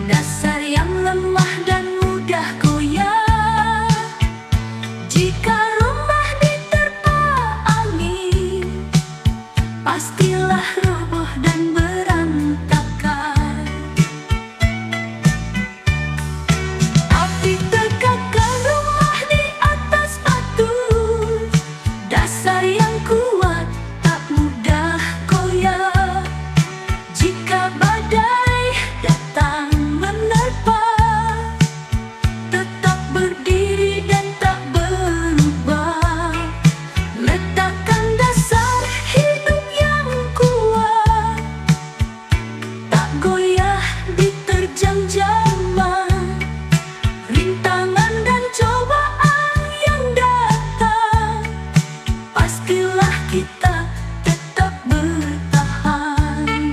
Dasar yang lemah dan mudah goyah. Jika rumah diterpa angin, pastilah roboh dan berantakan. Api tegakkan rumah di atas batu. Dasar yang kuat tak mudah goyah. Jika badai datang menerpa, tetap berdiri dan tak berubah. Letakkan dasar hidup yang kuat, tak goyah diterjang zaman. Rintangan dan cobaan yang datang, pastilah kita tetap bertahan.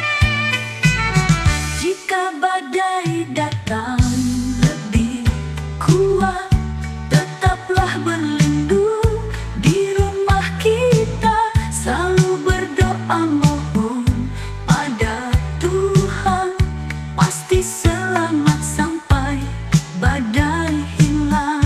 Jika badai datang lebih kuat, tetaplah berlindung di rumah kita. Selalu berdoa mohon pada Tuhan, pasti selamat sampai badai hilang.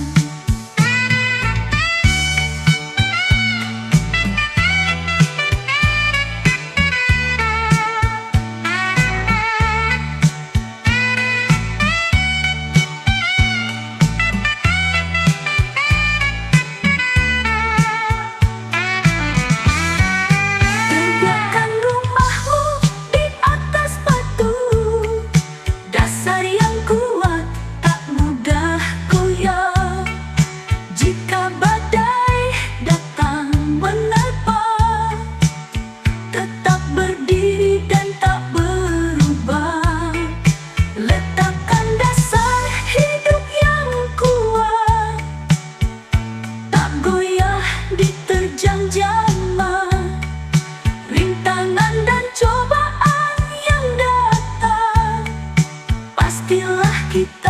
Tegakkan rumahmu di atas batu. Dasar yang kuat tak mudah goyah. Jika badai datang menerpa, tetap berdiri dan tak berubah. Letakkan dasar hidup yang kuat, tak goyah diterjang zaman. Rintangan dan cobaan yang datang, pastilah kita